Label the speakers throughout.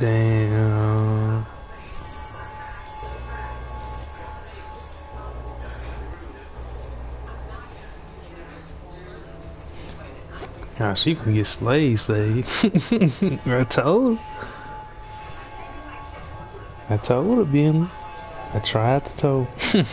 Speaker 1: Damn. Nah, she gonna get slayed, say. I told her, Ben. I tried to tell.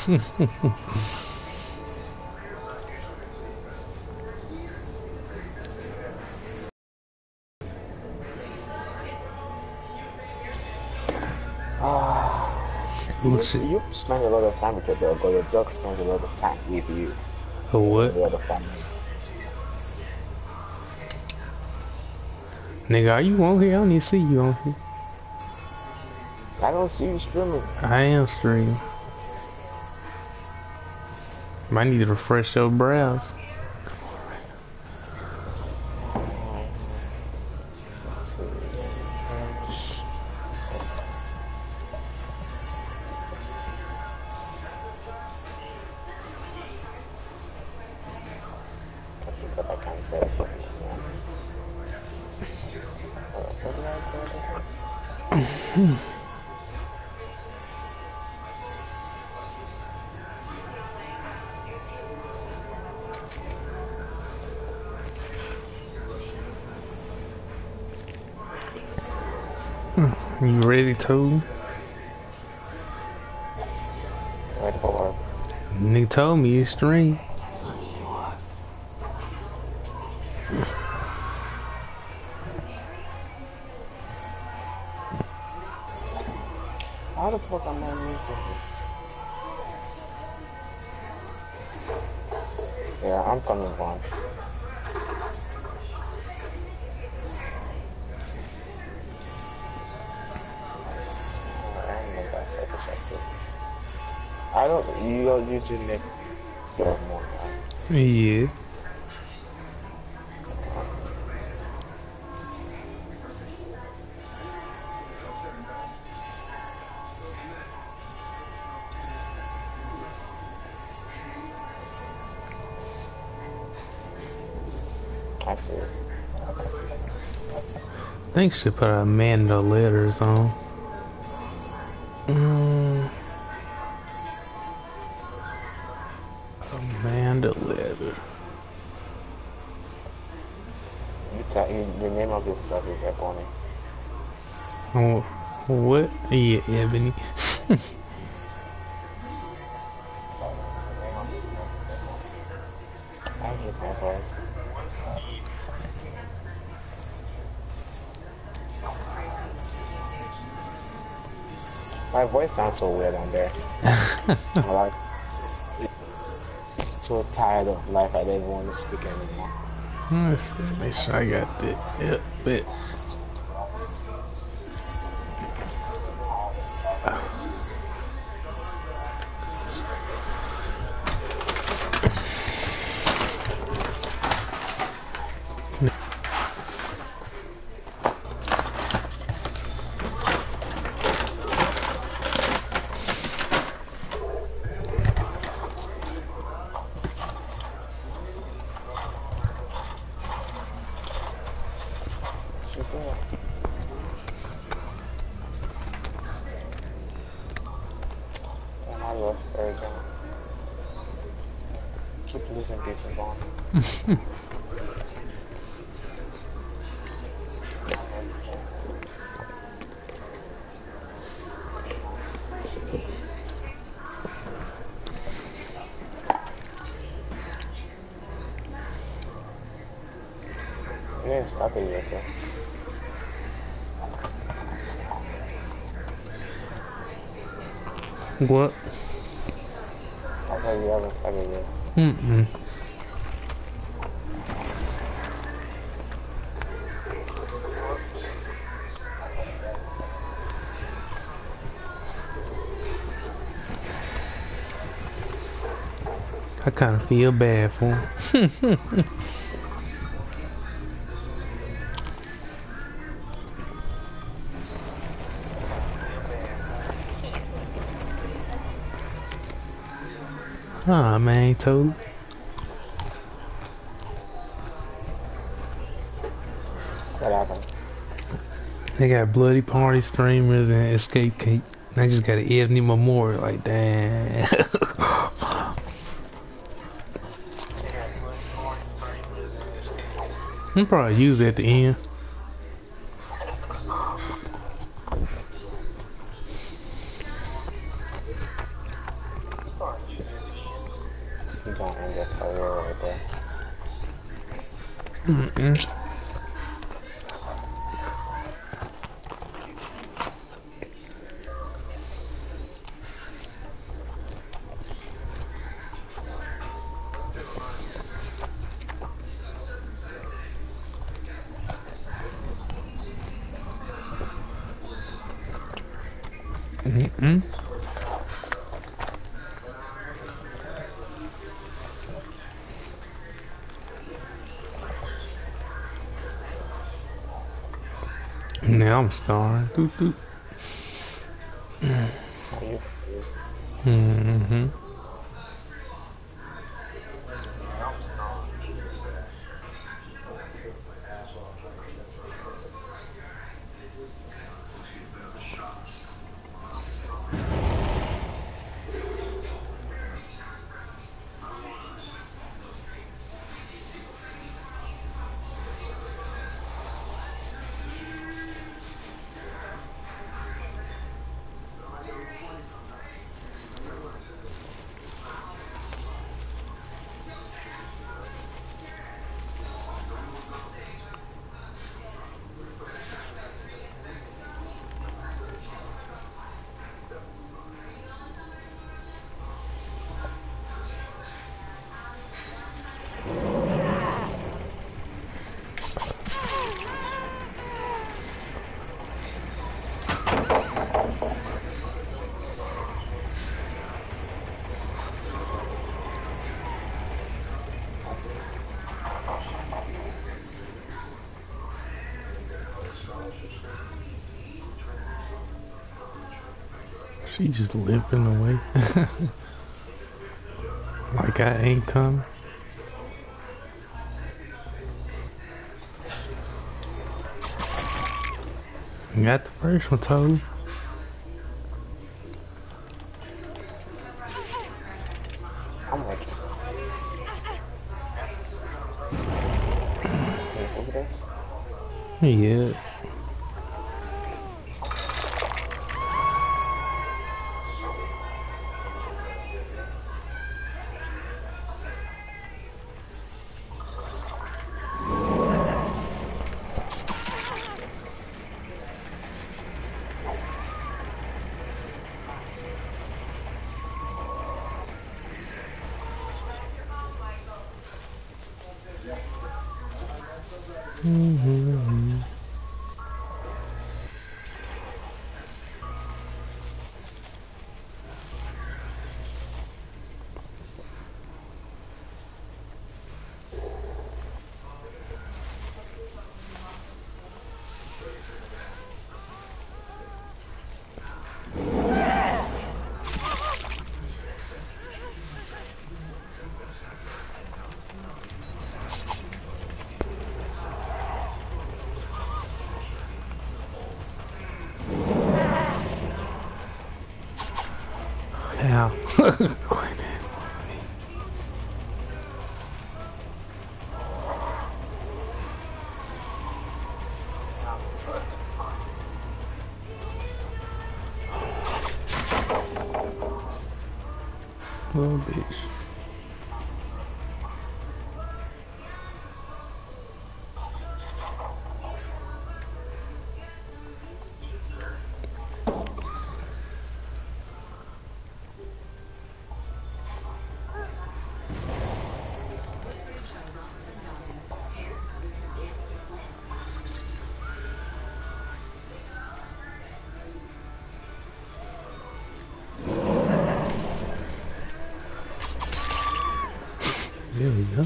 Speaker 2: You spend a lot of time with your dog, or your dog spends a lot of time with you.
Speaker 1: Or what?
Speaker 2: The other family.
Speaker 1: Nigga, are you on here? I don't even see you on here.
Speaker 2: I don't see you streaming.
Speaker 1: I am streaming. Might need to refresh your browse.
Speaker 2: Let's see. I can't get it.
Speaker 1: You ready, Toad?
Speaker 2: Ready for work.
Speaker 1: Nigga told me you stream.
Speaker 2: How the fuck am I missing this? Yeah, I'm coming on. I don't. You're using it more.
Speaker 1: Yeah.
Speaker 2: I see.
Speaker 1: I think she put Amanda letters on. Amanda letter.
Speaker 2: The name of this stuff is Ebony.
Speaker 1: Oh, what? Yeah, Ebony.
Speaker 2: I hate my voice. My voice sounds so weird on there. I'm like, so tired of life, I don't even want to speak anymore.
Speaker 1: Let's see, make sure I got that. Yep, bet.
Speaker 2: Damn, I lost everything. Keep losing people, Vaughn. You didn't stop it yet, okay?
Speaker 1: What?
Speaker 2: I thought you haven't started yet.
Speaker 1: I kind of feel bad for him. Aw, man, Toad.
Speaker 2: What happened?
Speaker 1: They got bloody party streamers and escape cake. They just got an Ebony Memorial. Like, damn. I'm probably use it at the end.
Speaker 2: You don't end your career right there.
Speaker 1: Now I'm starring. Doot, doot. She just limping away. Like I ain't coming. Got the first one, Toad.
Speaker 2: I'm like,
Speaker 1: Yeah. How? Little bitch. There we go.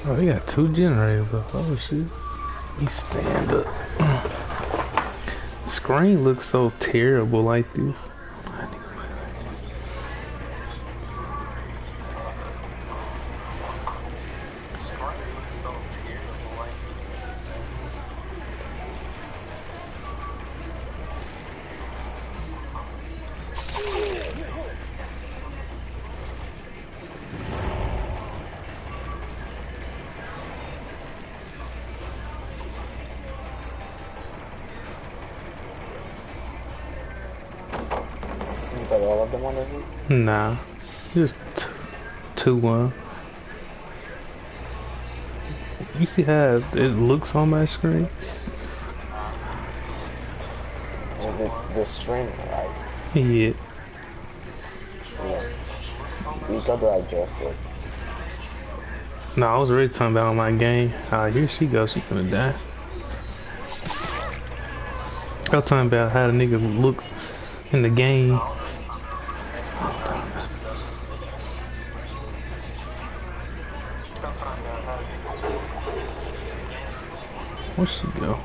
Speaker 1: Oh, they got 2 generators. Oh shit. We stand up. The screen looks so terrible like this.
Speaker 2: Got all of them on there?
Speaker 1: Nah, just 2-1. You see how it looks on my screen?
Speaker 2: Is it the string, right?
Speaker 1: Yeah.
Speaker 2: Yeah. You gotta adjust it.
Speaker 1: No, I was already talking about on my game. Here she goes. She's gonna die. I was talking about how the nigga look in the game. Where'd she go?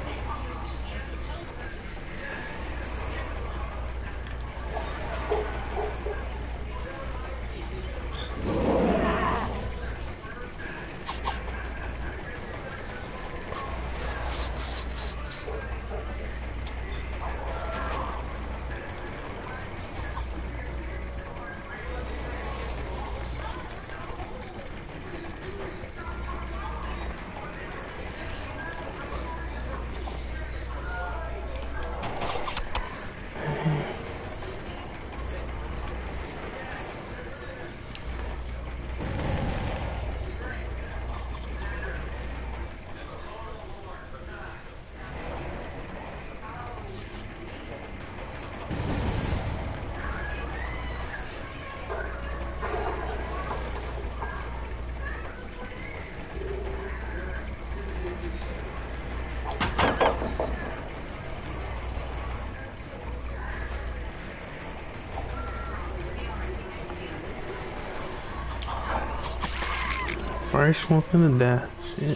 Speaker 1: First one finna die. Shit.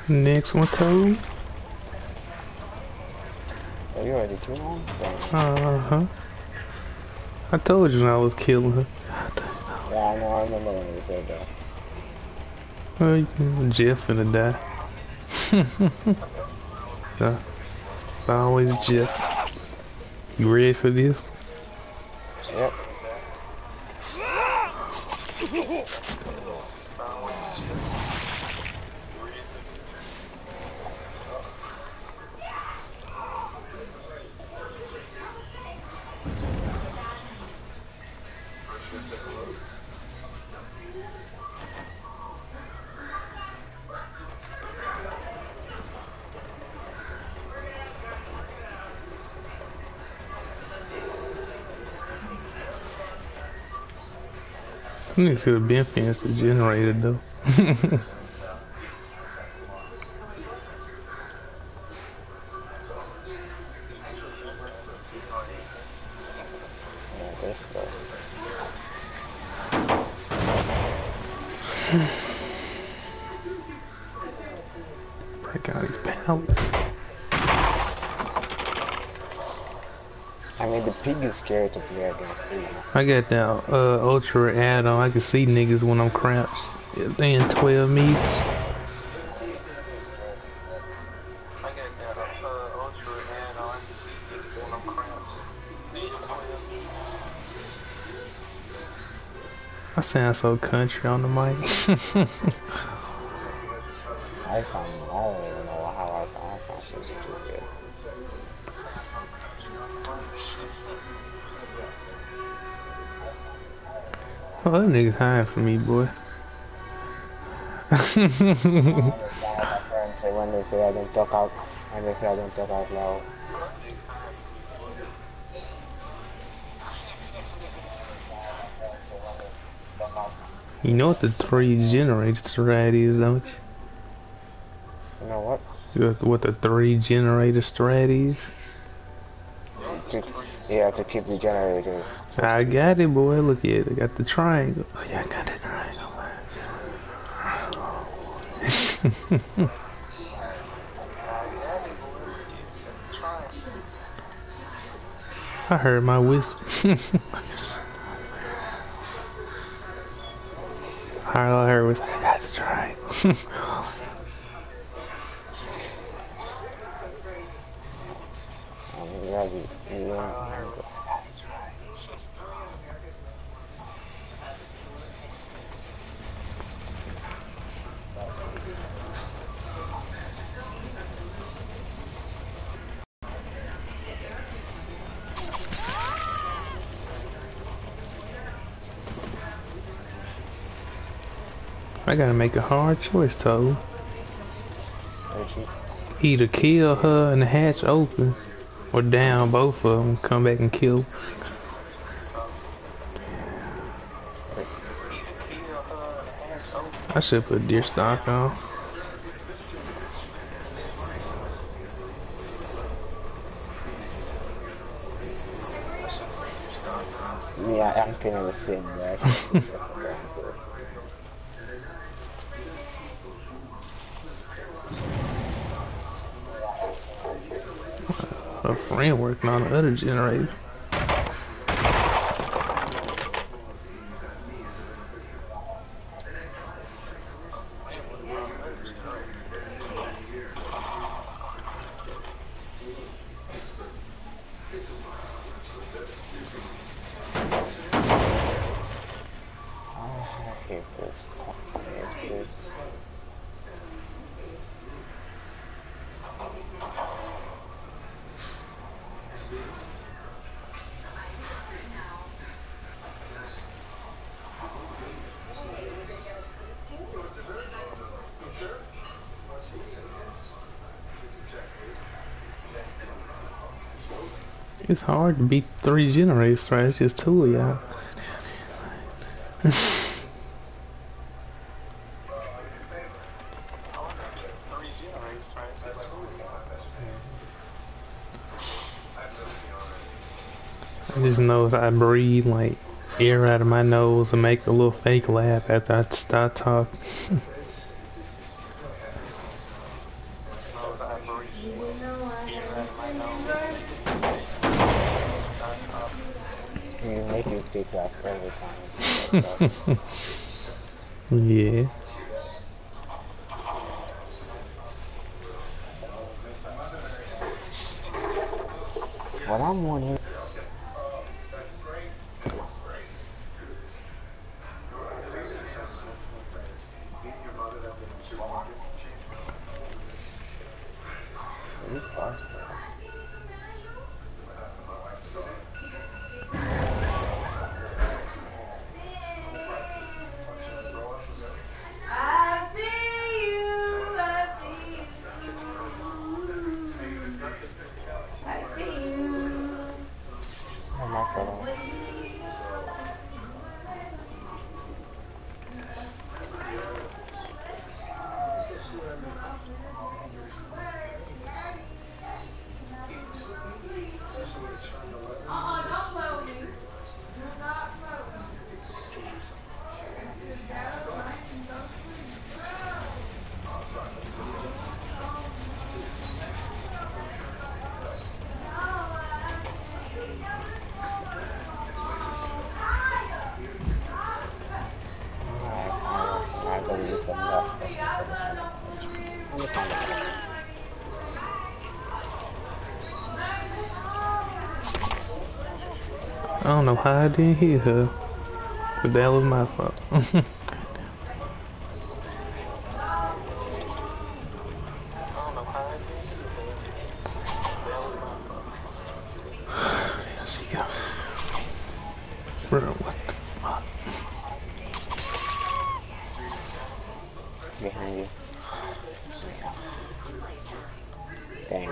Speaker 1: Next one, Toad.
Speaker 2: Are you already too long?
Speaker 1: Uh-huh. I told you I was killing her.
Speaker 2: Yeah, I know. I remember when you said that.
Speaker 1: Well, Jeff finna die. So, it's always Jeff. You ready for this?
Speaker 2: Yep.
Speaker 1: I need to see the bin fence the generator though.
Speaker 2: Yeah, this stuff.
Speaker 1: Break out these pallets.
Speaker 2: I mean, the pig is scary to play against too, you know?
Speaker 1: I got that ultra add-on. I can see niggas when I'm crouched. Yeah, they in 12 meters. I sound so country on the mic.
Speaker 2: I don't even know how I sound so stupid.
Speaker 1: Oh, that nigga's hiding from me, boy.
Speaker 2: My friends say when they say I don't talk out, when they say I don't talk out loud.
Speaker 1: You know what the 3 generator strat is, don't you?
Speaker 2: You know what?
Speaker 1: What the 3 generator strat is?
Speaker 2: Yeah, to keep the generators.
Speaker 1: I got it, boy. Look at it. I got the triangle. Oh, yeah, I got the triangle. I heard my whistle. All I heard was, I got the triangle. I gotta make a hard choice, Toad. Either kill her and the hatch open, or down both of them, come back and kill. I should put deer stock on.
Speaker 2: Yeah, I'm feeling the same way.
Speaker 1: A friend working on the other generator.
Speaker 2: I hate this. Yes, please.
Speaker 1: It's hard to beat 3 generators, right? It's just 2 of y'all. I just know if I breathe like air out of my nose and make a little fake laugh after I start talking.
Speaker 2: take like every time.
Speaker 1: Yeah.
Speaker 2: What I'm wondering. Is it possible? Oh my God. I gotta look for the last question for the final question. Let me find the question.
Speaker 1: I don't know how I didn't hear her, but that was my fault. There she go. Bro, what the fuck?
Speaker 2: Behind you. Dang.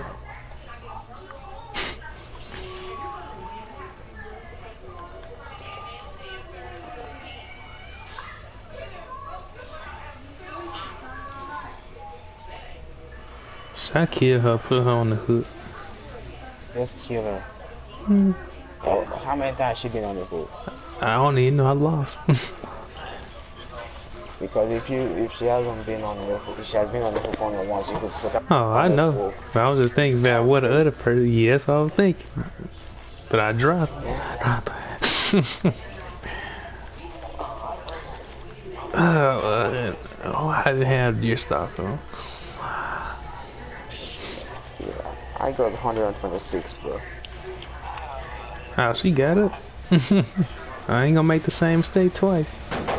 Speaker 1: Should I kill her, put her on the hook?
Speaker 2: Just kill her.
Speaker 1: Hmm.
Speaker 2: Oh, how many times she been on the hook?
Speaker 1: I don't even know I lost.
Speaker 2: Because if she hasn't been on the hook, if she has been on the hook only once, you could put her
Speaker 1: Oh, I
Speaker 2: on the
Speaker 1: know.
Speaker 2: hook.
Speaker 1: But I was just thinking about what the other person. Yes, I was thinking. But I dropped.
Speaker 2: Yeah.
Speaker 1: Oh, I didn't have your stock on.
Speaker 2: Yeah. I got 126, bro.
Speaker 1: Oh, she got it. I ain't gonna make the same mistake twice.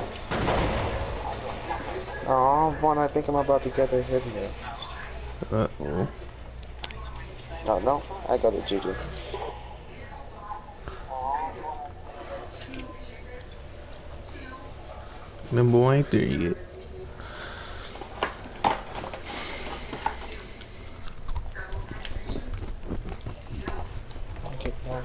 Speaker 2: Oh, one, I think I'm about to get a hit here.
Speaker 1: Uh-oh.
Speaker 2: No, I got a GG.
Speaker 1: Them boy ain't there yet.
Speaker 2: Okay, guys.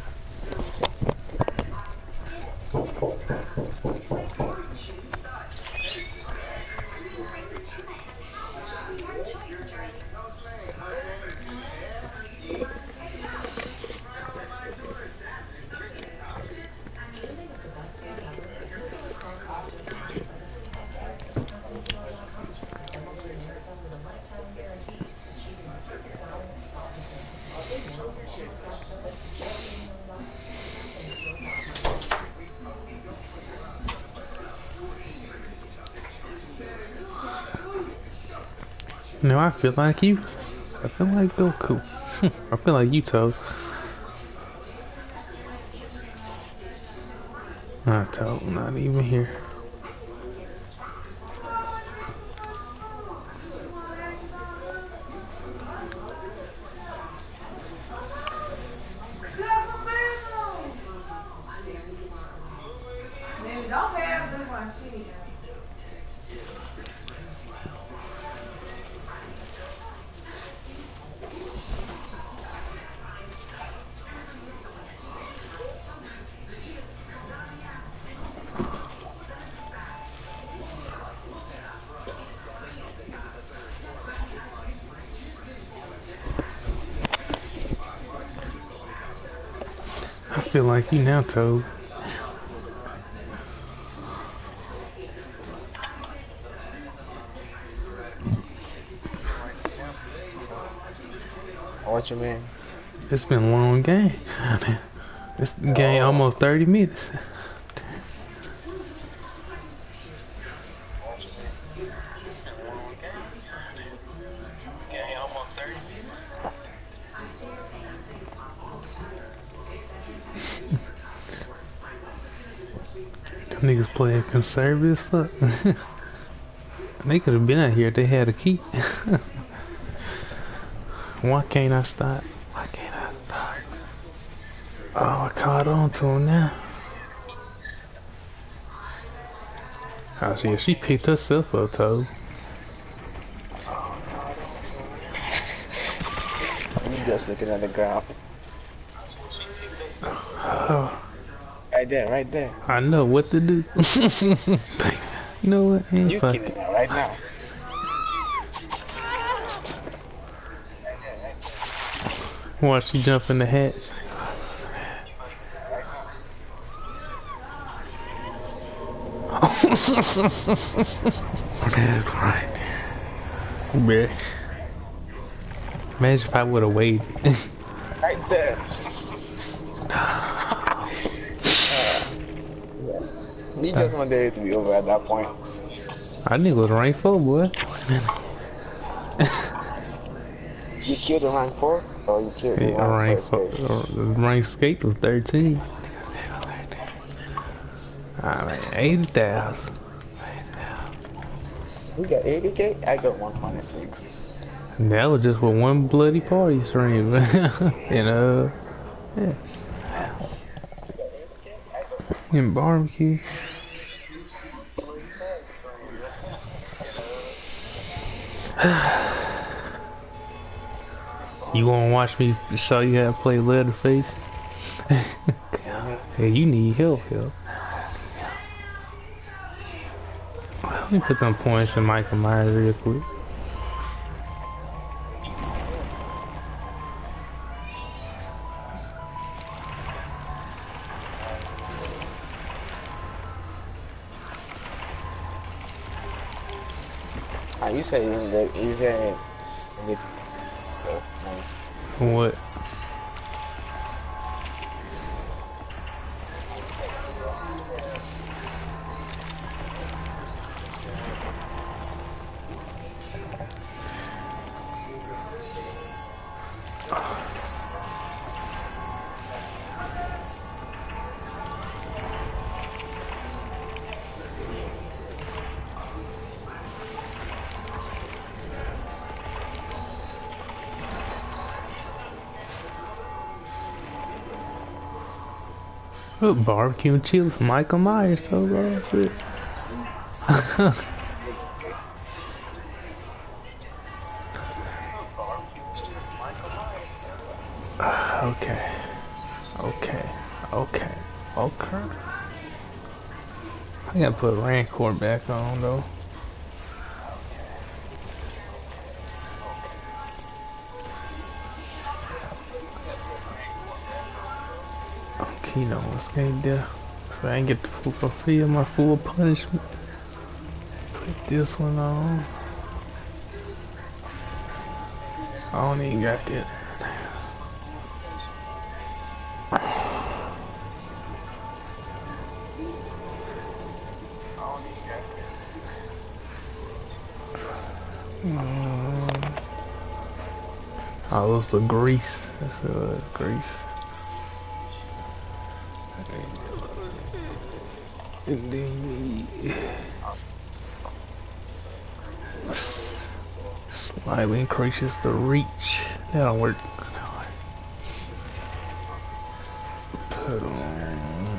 Speaker 1: No, I feel like you. I feel like Goku. I feel like you, Toad. Not Toad, not even here. I feel like you now, Toad.
Speaker 2: What you mean?
Speaker 1: It's been a long game. This game almost 30 minutes. Niggas playing conservative as fuck. They could have been out here if they had a key. Why can't I stop? Why can't I stop? Oh, I caught on to him now. Oh, yeah, she picked herself up, Toad.
Speaker 2: I'm just looking at the ground.
Speaker 1: Oh,
Speaker 2: Right there, right there.
Speaker 1: I know what to do. You know what? Ain't
Speaker 2: You
Speaker 1: fuck
Speaker 2: killing
Speaker 1: it.
Speaker 2: it right now.
Speaker 1: Watch she jump in the hatch. That's right. Bruh. Imagine if I would have waited.
Speaker 2: Right there. You just wanted it to be over at that point.
Speaker 1: I knew it was rank 4, boy.
Speaker 2: You killed the rank 4? Or you killed the
Speaker 1: Yeah, rank 4. Rank skate was 13. Alright, 80,000.
Speaker 2: We got 80k? I got 126.
Speaker 1: That was just with one bloody party stream. You know? Yeah. And barbecue. You wanna watch me show you how to play Leatherface? Hey, you need help. Let me put some points in Michael Myers real quick.
Speaker 2: You said you said
Speaker 1: What? Look, barbecue and chill from Michael Myers, though, bro. Shit. Okay. I gotta put Rancor back on, though. You know what's going there, so I ain't get to fulfill my full punishment. Put this one on. I don't even got that. Oh, it's the grease. That's grease. And then slightly increases the reach. That don't work. Put on.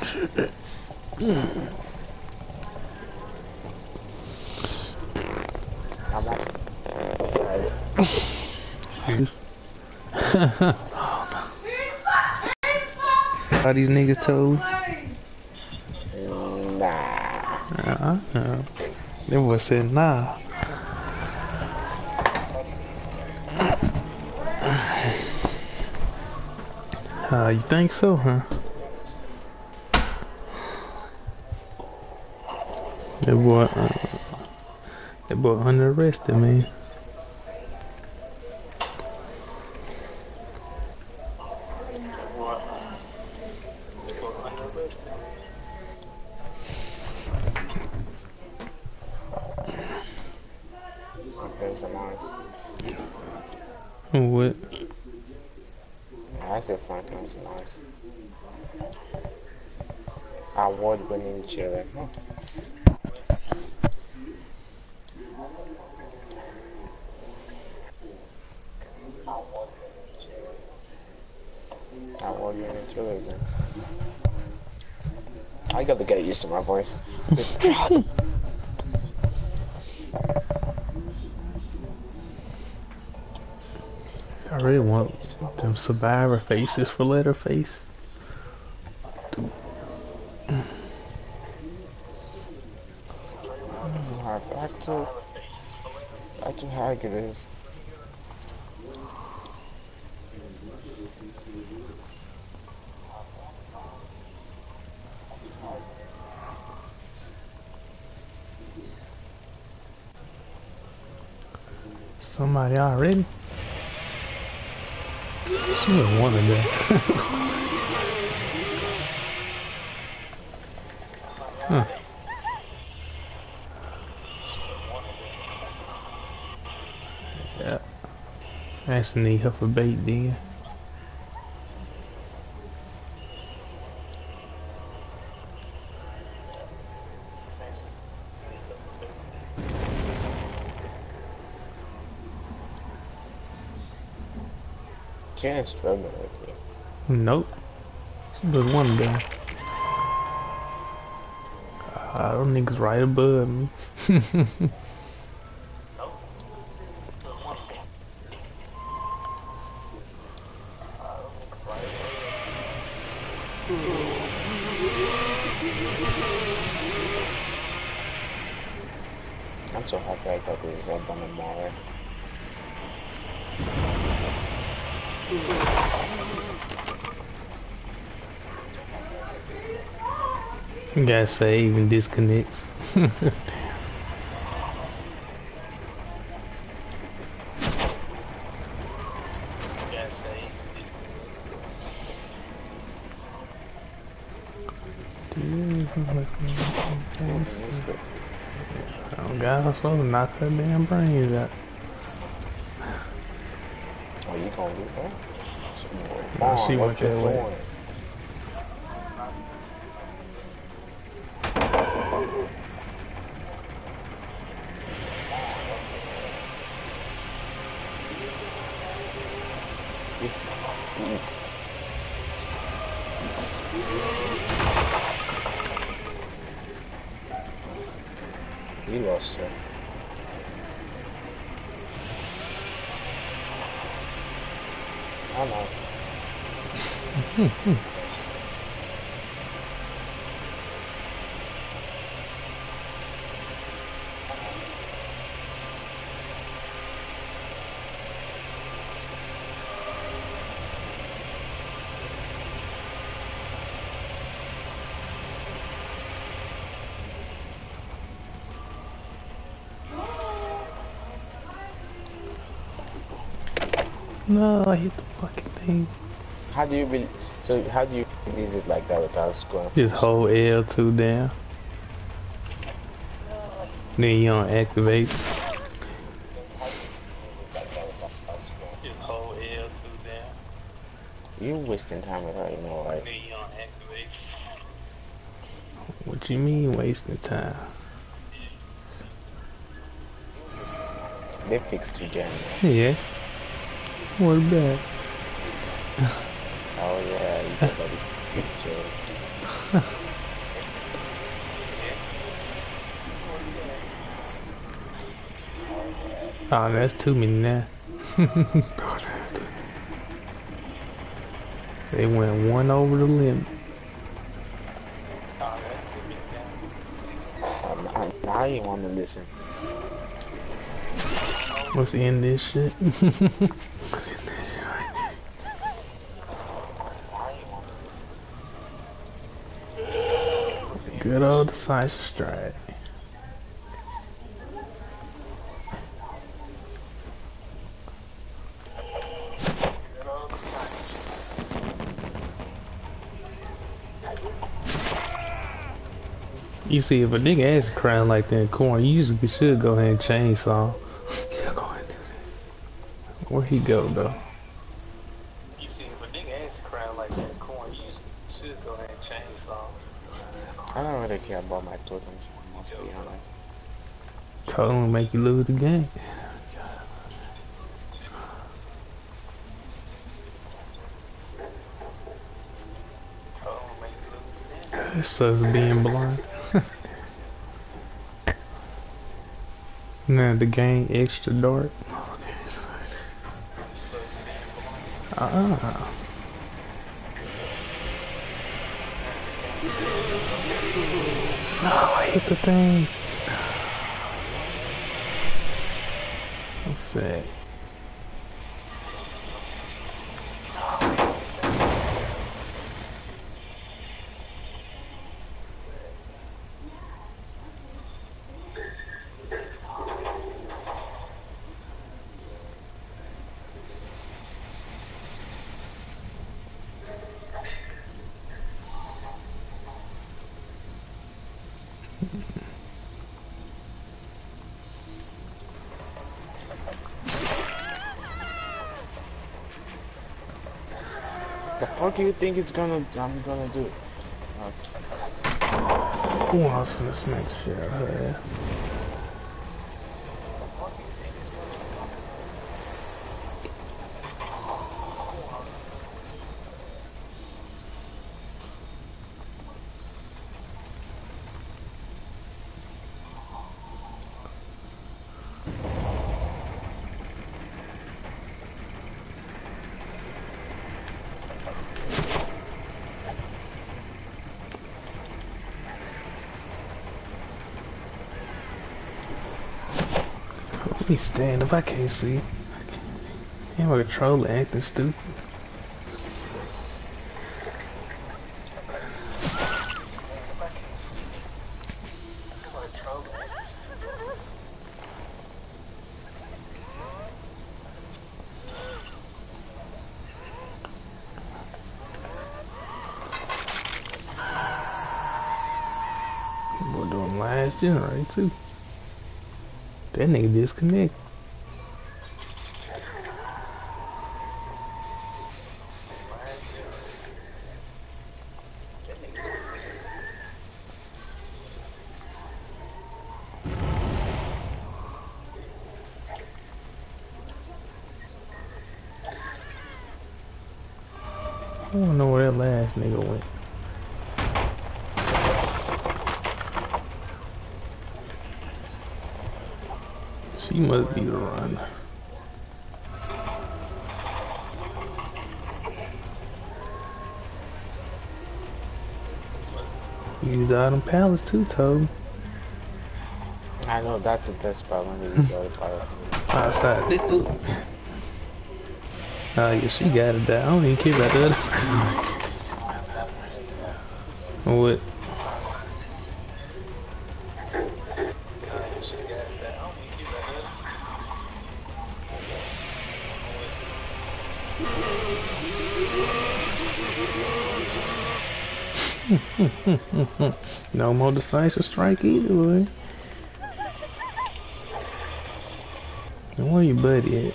Speaker 2: I'm up.
Speaker 1: How these niggas told?
Speaker 2: Nah.
Speaker 1: They boy said nah. You think so, huh? That boy under arrested, man.
Speaker 2: There's a mouse.
Speaker 1: What?
Speaker 2: I said Franklin's mouse. Award-winning chiller. Award-winning chiller, man. I gotta get used to my voice.
Speaker 1: I really want them survivor faces for Letterface.
Speaker 2: Back to how it is.
Speaker 1: Somebody already? You don't want to do. Huh. Yeah. I actually need her for bait then.
Speaker 2: Can't struggle with you.
Speaker 1: Nope. There's one there. Those niggas right above me.
Speaker 2: I'm so happy I got this up on the mower.
Speaker 1: Gotta save and disconnects. Oh God, I'm supposed to knock her damn brains out.
Speaker 2: Oh, you gonna do that?
Speaker 1: No, she went that way.
Speaker 2: We lost her. I know.
Speaker 1: No, I hit the fucking thing.
Speaker 2: How do you release it like that without going?
Speaker 1: Just hold L2 down. Then you don't activate. Just hold L2 down.
Speaker 2: You wasting time with her, you know, right?
Speaker 1: Then you don't activate. What you mean wasting time?
Speaker 2: They fixed 2 gens.
Speaker 1: Yeah. What about?
Speaker 2: Oh yeah, you got that picture.
Speaker 1: Oh, that's too many now. They went one over the limit.
Speaker 2: Now you want to listen.
Speaker 1: Let's end this shit. Good old decisive strike. You see, if a nigga ass crying like that in corn, you should go ahead and chainsaw. Where he go though? You see, if a nigga ass crying like that in corn, you should go ahead and chainsaw.
Speaker 2: I don't really care about my totems, to be honest.
Speaker 1: Totem make you lose the game. It sucks being blind. Now the game extra dark. Ah. No, I hit the thing. What's that?
Speaker 2: What do you think I'm gonna do?
Speaker 1: Ooh, I was finna smack the shit out of her ass. Let me stand up, I can't see. Yeah, my controller acting stupid. Boy doing last generate too. That nigga disconnect. I wanna know where that last nigga went. She must be the runner. Use Autumn Palace too, Toad.
Speaker 2: I know that's the best spot when you use the other power.
Speaker 1: Outside this too. Oh yeah, she got it down. I don't even care about the other. What? No more decisive strike either way. Where your buddy at?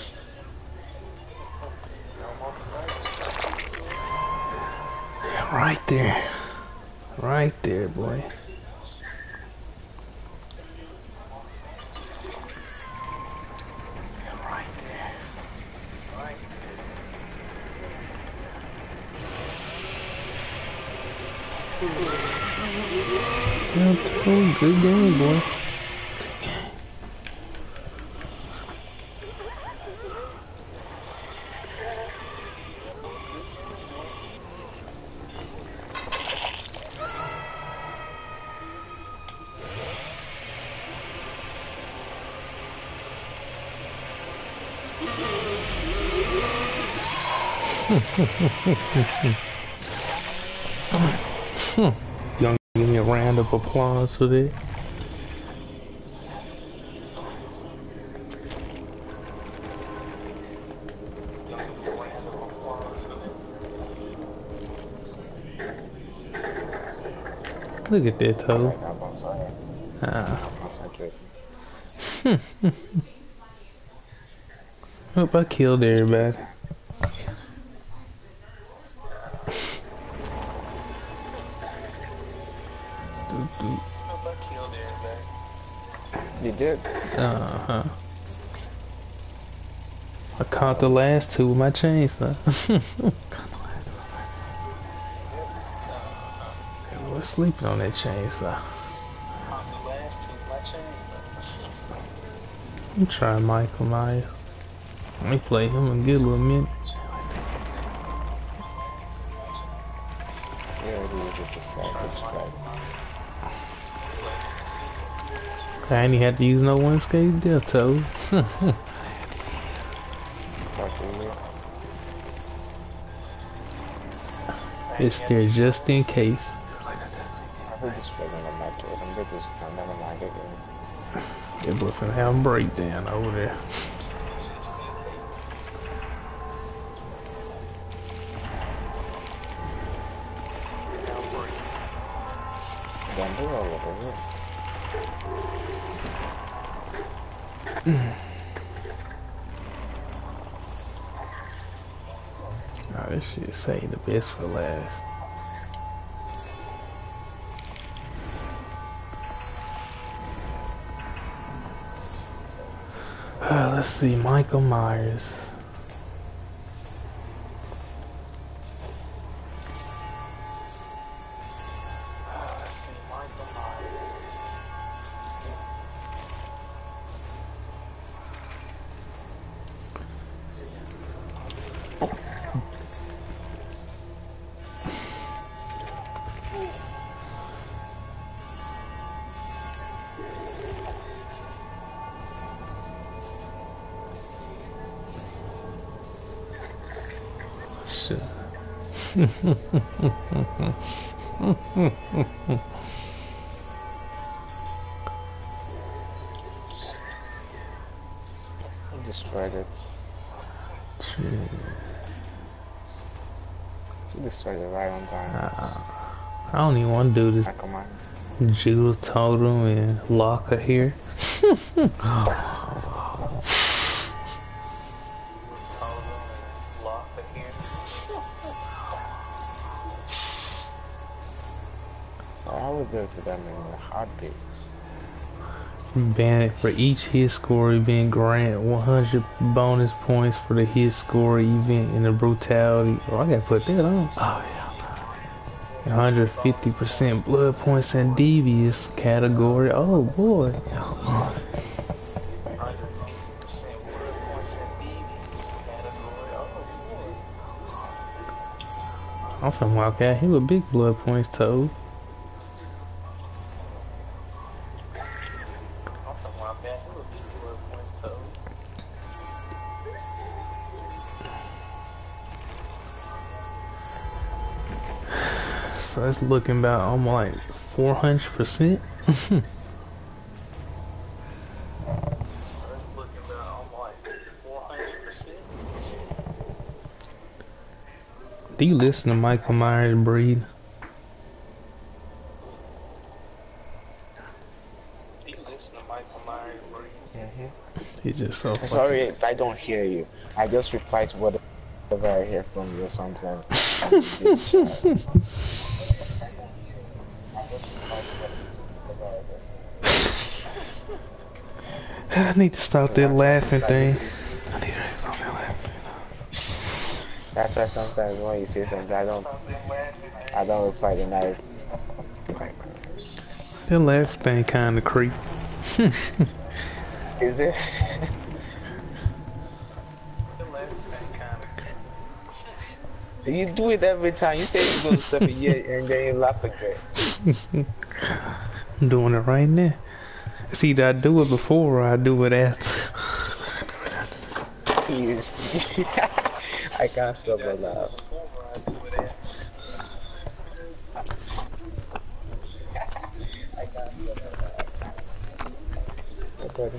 Speaker 1: Right there. Right there, boy. Right there. Right there. Yeah, good game, boy. Y'all give me a round of applause for that. Look at that toe. Hope I killed everybody.
Speaker 2: You did?
Speaker 1: Uh-huh. I caught the last two with my chainsaw. I was sleeping on that chainsaw. I'm trying Michael Myers. Let me play him in a good little minute. I ain't had to use no one skate death toe. It's there just in case. It was finna have a breakdown over there. Oh, this shit say the best for last. Let's see, Michael Myers.
Speaker 2: Destroyed it. You destroyed it right on time.
Speaker 1: I don't even want to do this. Jules Totem and Locker here.
Speaker 2: I would do it for them in a heartbeat.
Speaker 1: Bandit for each hit score event, grant 100 bonus points for the hit score event in the brutality. Oh, I gotta put that on. Oh yeah. 150% blood points in devious category. Oh boy. I'm finna walk out here with big blood points, Toad. So it's looking about almost like 400%. Do you listen to Michael Myers breathe? He's just so
Speaker 2: sorry if I don't hear you. I just reply to whatever I hear from you sometimes.
Speaker 1: I need to stop that laughing thing.
Speaker 2: That's why sometimes when you say something, I don't reply the night.
Speaker 1: That last thing kinda creep.
Speaker 2: Is it? You do it every time. You say you do stuff and then you laugh again.
Speaker 1: I'm doing it right now. See, either I do it before or I do it after.
Speaker 2: I can't stop but laugh. Hey, buddy.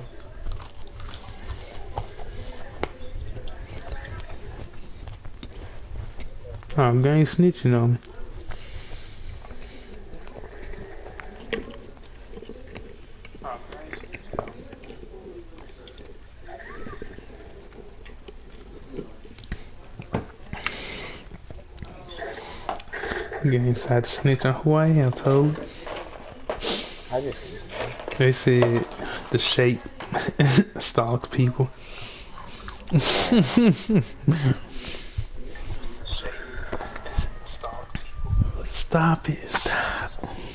Speaker 1: Oh, gang snitching on me. Gang decided to snitch on who I am, told.
Speaker 2: I just
Speaker 1: They said the shape stalks people. Stop it. Stop.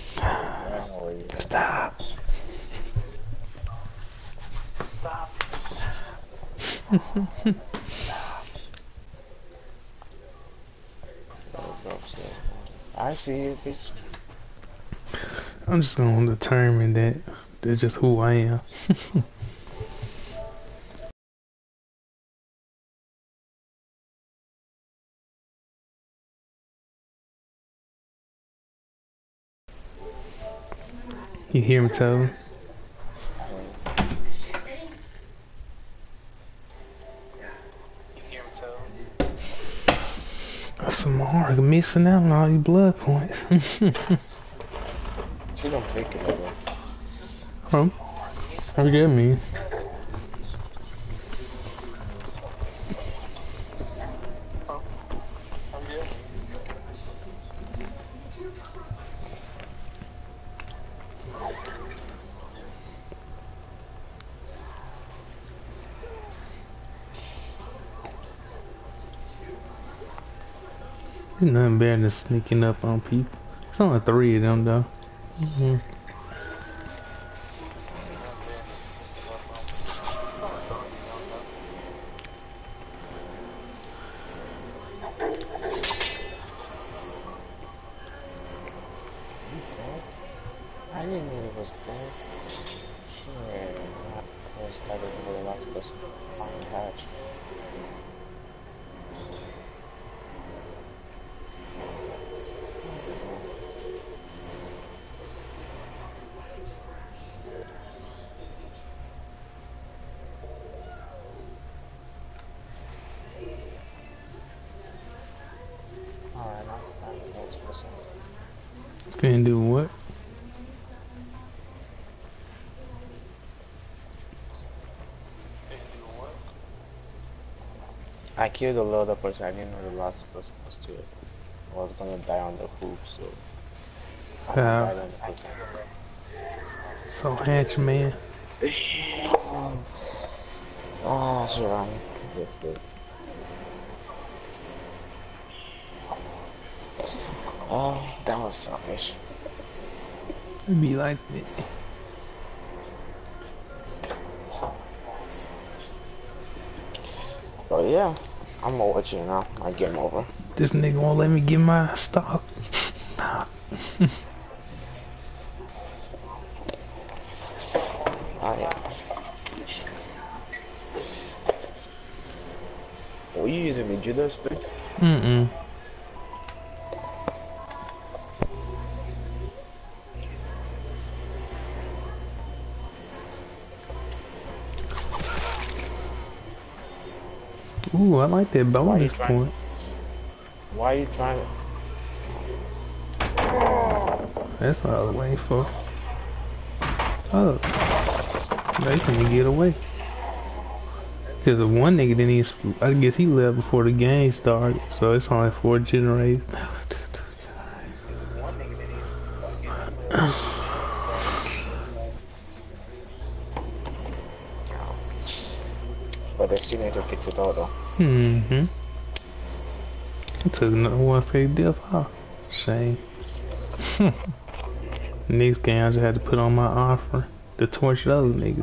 Speaker 1: Stop.
Speaker 2: I see you, bitch.
Speaker 1: I'm just gonna determine that that's just who I am. You hear me, Taylor? That's some hard missing out on all your blood points.
Speaker 2: She don't take it like that.
Speaker 1: Oh, how does that mean? There's nothing better than sneaking up on people. It's only 3 of them though.
Speaker 2: I didn't know it was dead. Shit. I was starting with the last person to find hatch. Alright, now find the next person.
Speaker 1: Finna do what?
Speaker 2: I killed the other person. I didn't know the last person was still. I was gonna die on the hoop, so I died on the hoop.
Speaker 1: So handsome, man.
Speaker 2: Oh, sure. That's good. Oh, that was selfish.
Speaker 1: It'd be like that.
Speaker 2: But yeah, I'm gonna watch you now. My game over.
Speaker 1: This nigga won't let me get my stock. Nah.
Speaker 2: Alright. Were you using the Judas thing?
Speaker 1: Mm-mm. Ooh, I like that bonus point.
Speaker 2: Why are you trying to?
Speaker 1: That's what I was waiting for. Oh, they can get away. Cause the one nigga didn't even, I guess he left before the game started, so it's only 4 generations.
Speaker 2: But they still need to fix it all though.
Speaker 1: Mm-hmm. I took another one straight death off. Shame. Next game, I just had to put on my offer to torch those niggas.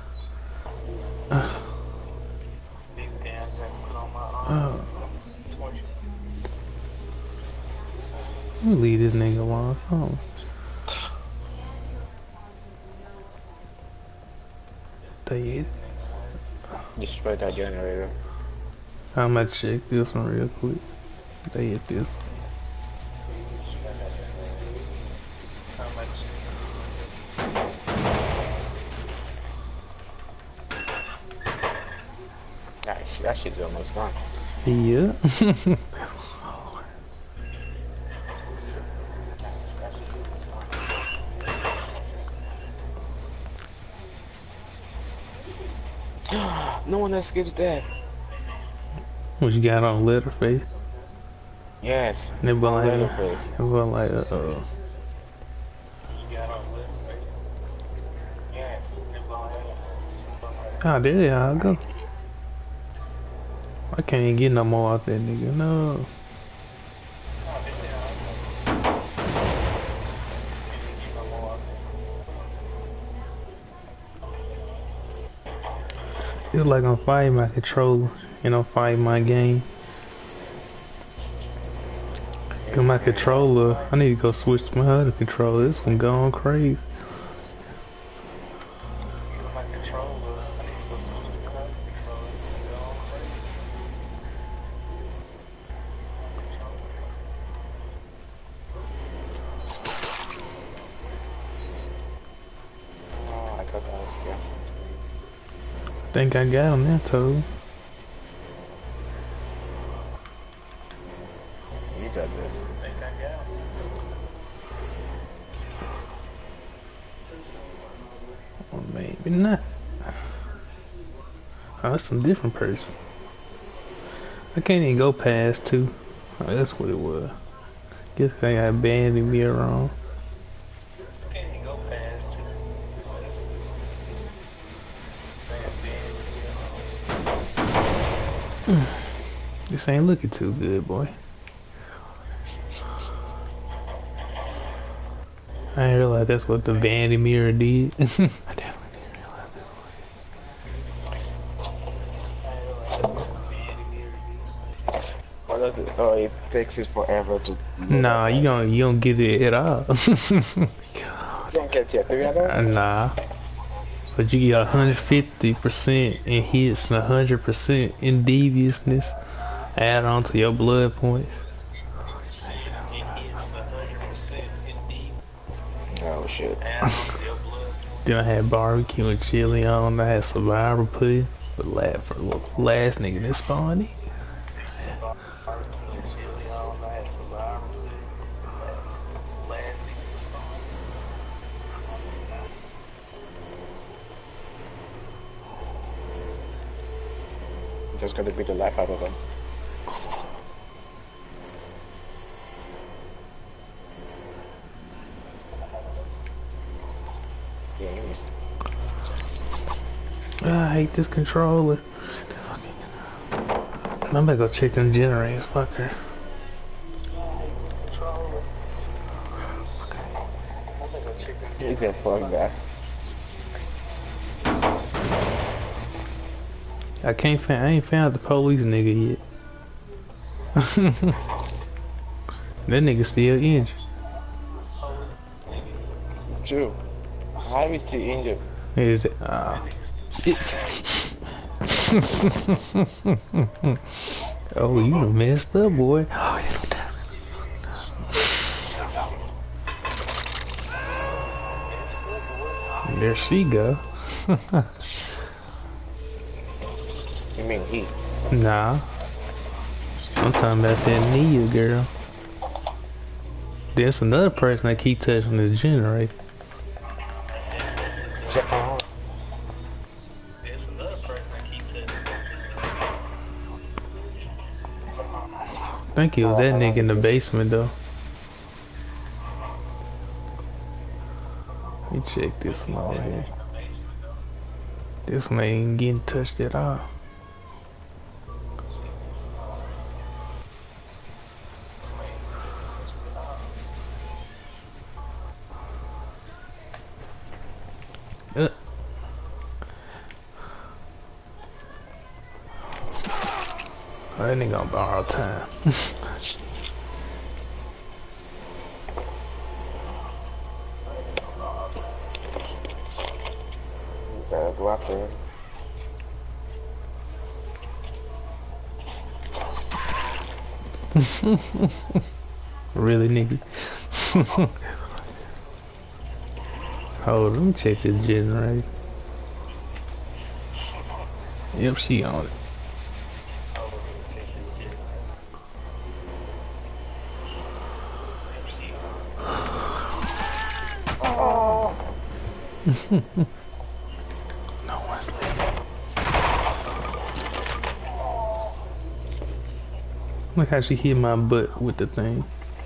Speaker 1: Let me leave this nigga alone. So. They
Speaker 2: destroy that generator.
Speaker 1: I'm gonna check this one real quick. They hit this.
Speaker 2: That shit's almost done.
Speaker 1: Yeah.
Speaker 2: No one escapes death.
Speaker 1: What you got on Letterface?
Speaker 2: Yes.
Speaker 1: They were like,
Speaker 2: Letterface.
Speaker 1: They were like, oh, there they are. Go. I can't even get no more off that nigga. No. It's like I'm fighting my controller and I'm fighting my game. Cause my controller, I need to go switch to my other controller. This one going crazy.
Speaker 2: Oh, I thought that was still.
Speaker 1: I think I got him there, Toad.
Speaker 2: You got this.
Speaker 1: Or maybe not. Oh, that's some different person. I can't even go past 2. Oh, that's what it was. Guess I got abandoned me wrong. This ain't looking too good, boy. I didn't realize that's what the vanity mirror did. I definitely didn't realize that.
Speaker 2: What does it? Oh, it takes it forever to.
Speaker 1: Nah, you don't get it at all.
Speaker 2: You don't get it, do you know?
Speaker 1: Nah. But you get 150% in hits and 100% in deviousness. Add on to your blood points.
Speaker 2: Oh shit.
Speaker 1: Then I had barbecue and chili on. I had survivor pudding. But last nigga that spawned it.
Speaker 2: Just gotta beat the life out of them. Yeah, you missed.
Speaker 1: I hate this controller. I'm about to go check them generators, fucker.
Speaker 2: He said fuck that.
Speaker 1: I ain't found the police nigga yet. That nigga still injured.
Speaker 2: True. How is he injured?
Speaker 1: Is it? Oh, you done messed up, boy. Oh, you done there she go.
Speaker 2: You mean he?
Speaker 1: Nah. I'm talking about that Nia girl. There's another person that keep touching this generator. I think it was that nigga in the basement though. Let me check this one over here. This one ain't getting touched at all. Uh. Oh, that nigga gonna borrow time.
Speaker 2: Go after him.
Speaker 1: Really, nigga? Hold on, let me check this generator. Yep, she on it. No one's leaving. Look how she hit my butt with the thing.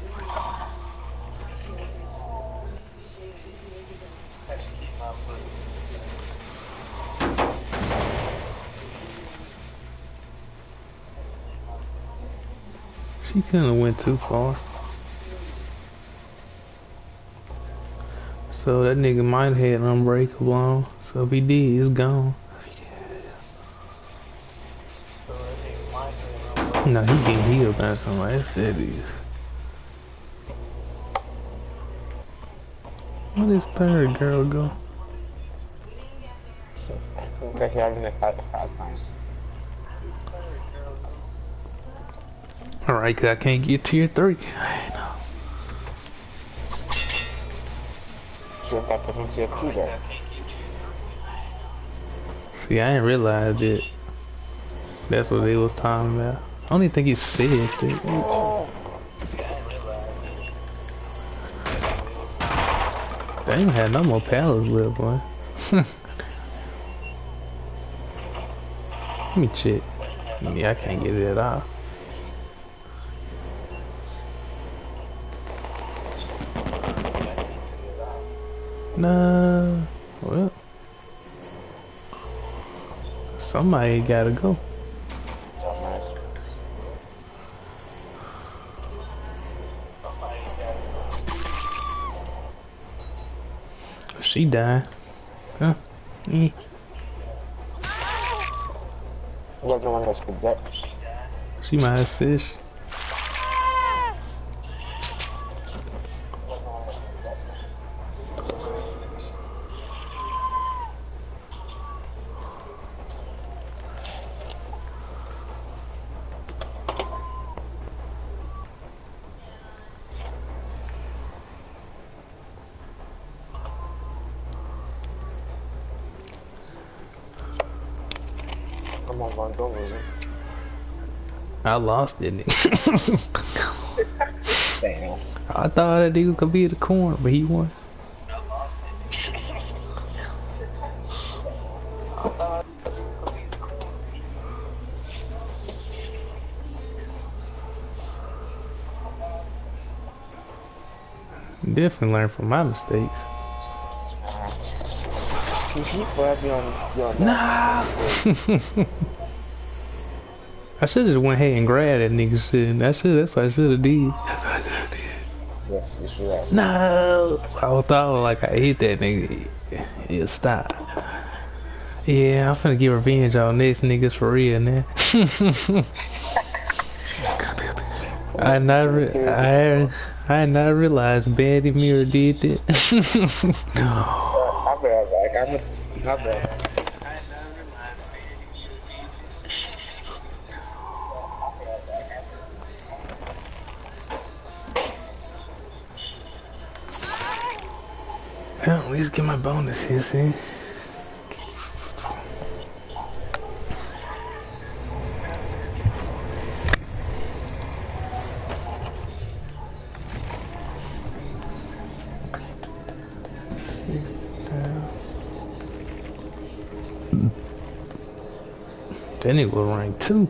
Speaker 1: She couldn't have went too far. So that nigga might have had unbreakable on. So if he did, it's gone. No, he getting healed by somebody. That's that is. Where this third girl go?
Speaker 2: Like you're having a hard time.
Speaker 1: Alright, cause I can't get tier 3. I know.
Speaker 2: Should that person tier 2 then?
Speaker 1: See, I didn't realize it. That's what they was talking about. I don't even think he said that. They ain't had no more pallets left, boy. Let me check. Yeah, I can't get it off. Nah. Well, somebody gotta go. She died. Huh?
Speaker 2: You're the one that's good.
Speaker 1: She my assist.
Speaker 2: Come on, man, don't lose it.
Speaker 1: I lost it.
Speaker 2: Damn.
Speaker 1: I thought that dude was gonna be in the corner, but he won. Definitely learn from my mistakes.
Speaker 2: You keep forever on
Speaker 1: Nah. I should have went ahead and grabbed that nigga shit. That's what I should have did.
Speaker 2: Yes, you should have.
Speaker 1: No. I thought like I hit that nigga. He'll stop. Yeah, I'm finna get revenge on this niggas for real now. I not realized Betty Mirror did that.
Speaker 2: I'll be right back. I'll be right back.
Speaker 1: Well, at least get my bonus here, see? That nigga was rank 2.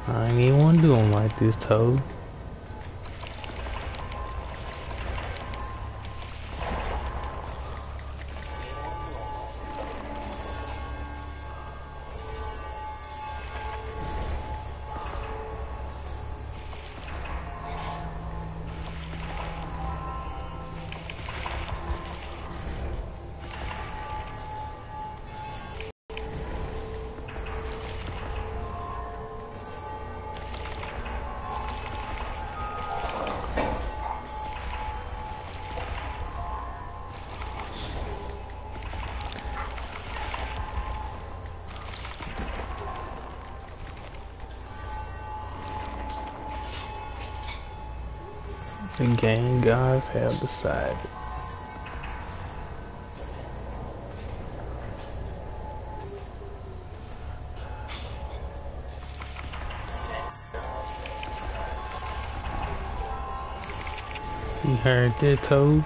Speaker 1: I ain't even want to do them like this, Toad. The game gods have decided. You heard that, Toad?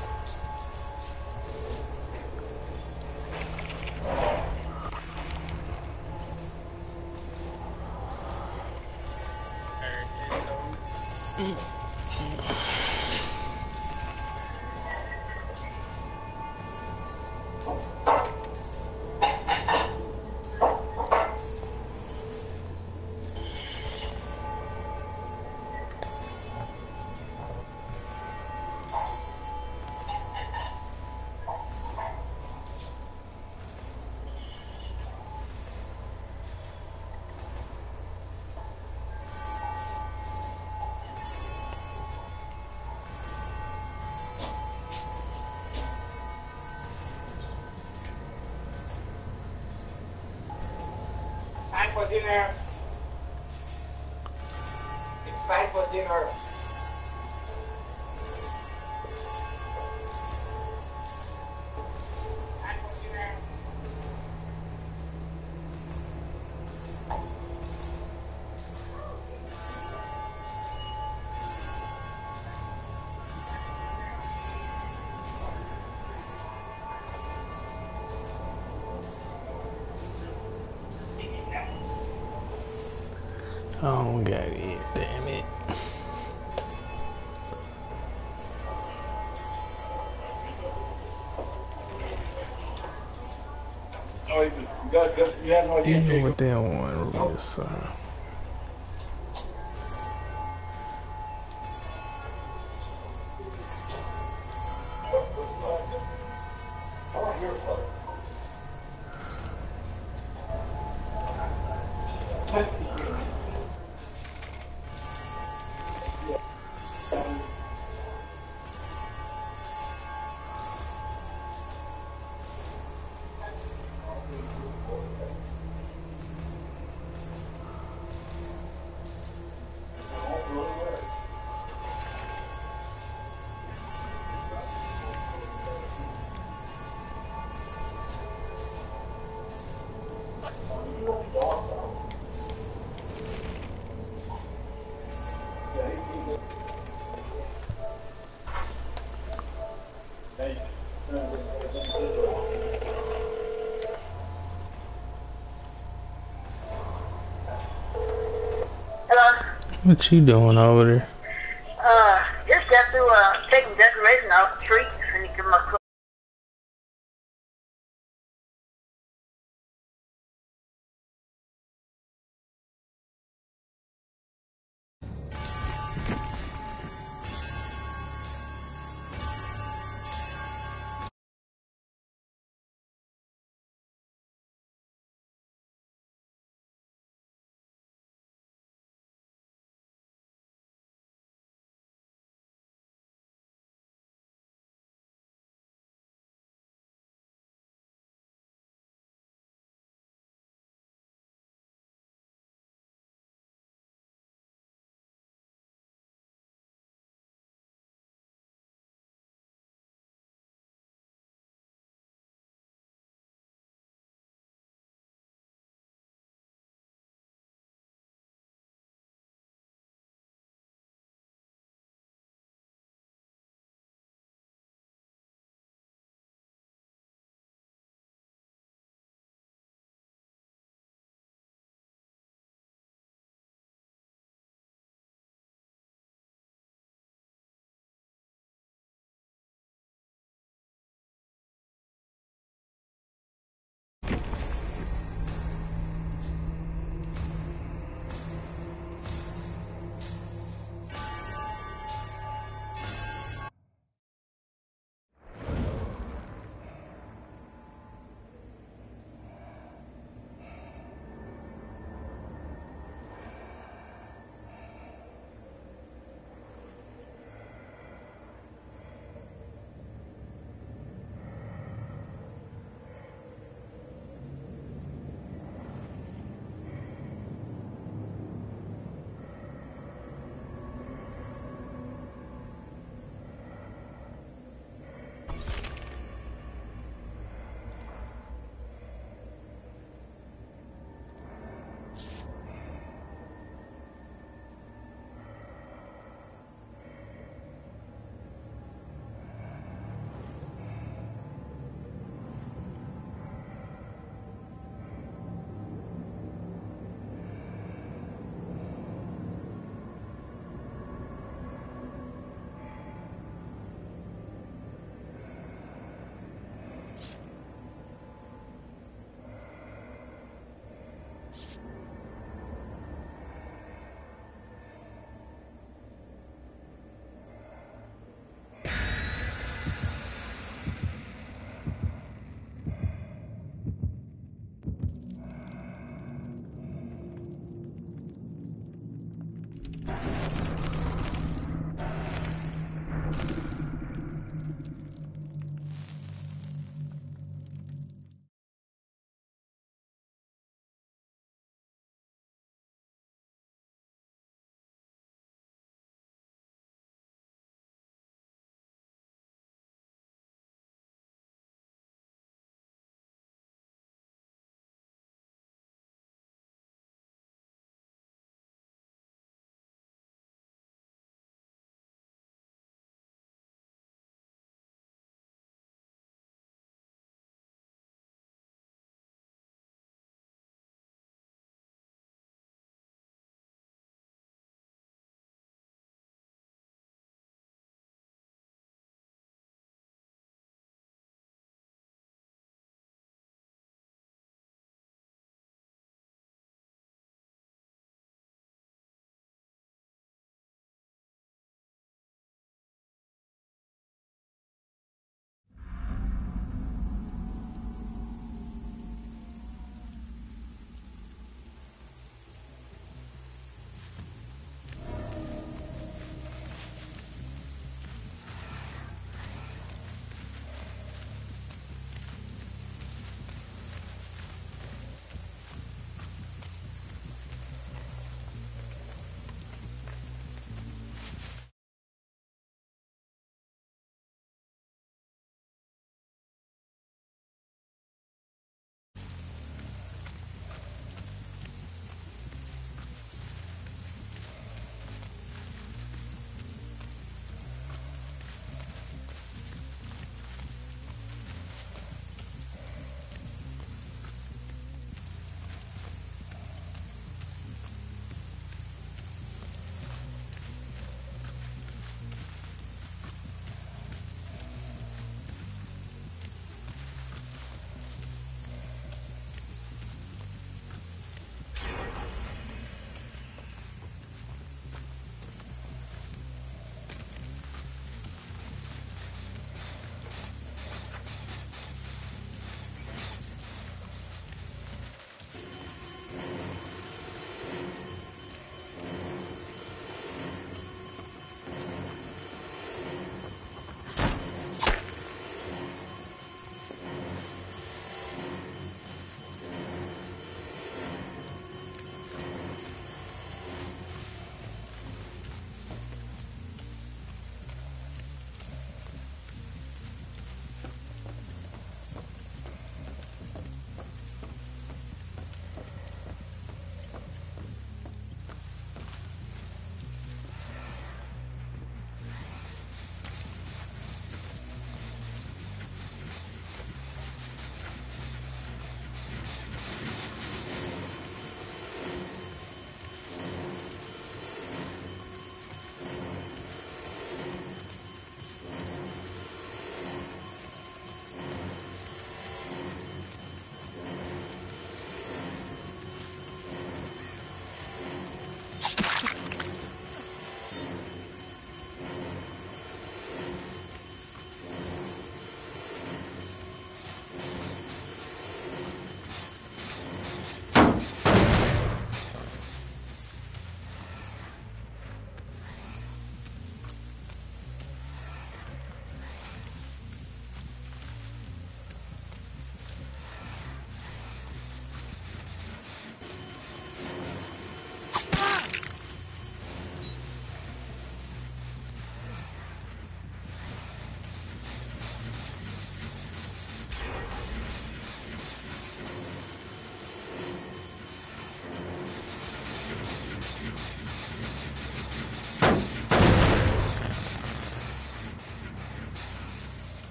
Speaker 3: Time for dinner. It's time for dinner. Time for dinner.
Speaker 1: Oh, got it. Damn it.
Speaker 3: Oh, you have no idea,
Speaker 1: You know
Speaker 3: Jacob.
Speaker 1: what they want is,
Speaker 4: Hello.
Speaker 1: what you doing over there?
Speaker 4: Just got through taking decoration off the tree and you give my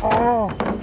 Speaker 1: Oh!